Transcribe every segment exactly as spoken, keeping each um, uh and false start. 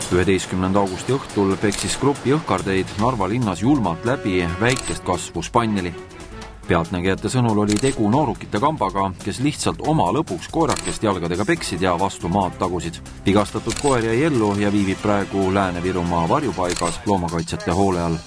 üheteistkümnenda augusti õhtul peksis grupp jõhkardeid Narva linnas julmalt läbi väikest kasvu Spanneli. Pealtnägijate sõnul oli tegu noorukite kambaga, kes lihtsalt oma lõpuks koerakest jalgadega peksid ja vastu maad tagusid. Vigastatud koer jäi ellu ja viibib praegu Lääne-Virumaa varjupaigas loomakaitsjate hoole all.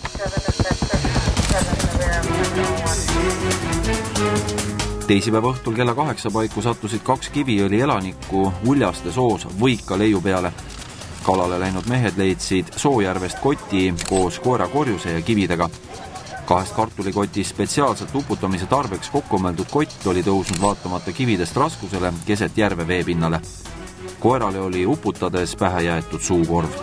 Teisipäeva õhtul kella kaheksa paiku sattusid kaks Kiviõli elanikku Uljaste soos Võika leiu peale. Kalale läinud mehed leidsid Soojärvest koti koos koera korjuse ja kividega. Kahest kartulikotis spetsiaalselt uputamise tarbeks kokkumõeldud kott oli tõusnud vaatamata kividest raskusele keset järve veepinnale. Koerale oli uputades pähe jäetud suukorv.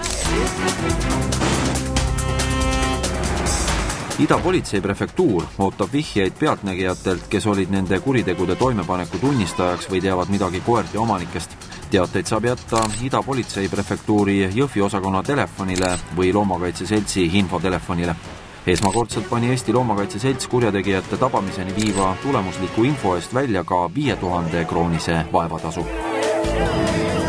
Ida politseiprefektuur ootab vihjeid pealtnägijatelt, kes olid nende kuritegude toimepaneku tunnistajaks või teavad midagi koerte omanikest. Teateid saab jätta Ida politseiprefektuuri Jõhvi osakonna telefonile või Loomakaitseseltsi infotelefonile. Esmakordselt pani Eesti Loomakaitseselts kurjategijate tabamiseni viiva tulemusliku info eest välja ka viie tuhande kroonise vaevatasu.